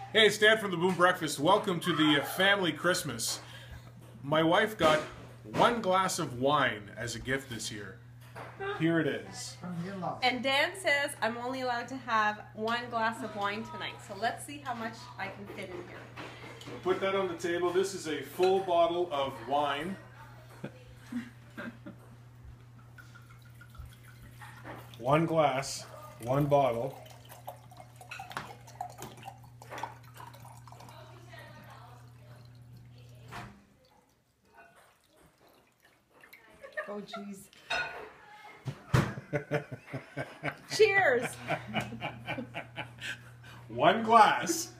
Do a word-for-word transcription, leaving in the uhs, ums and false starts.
Hey, it's Dan from the Boom Breakfast. Welcome to the family Christmas. My wife got one glass of wine as a gift this year. Here it is. And Dan says I'm only allowed to have one glass of wine tonight. So let's see how much I can fit in here. Put that on the table. This is a full bottle of wine. One glass, one bottle. Oh, jeez. Cheers! One glass.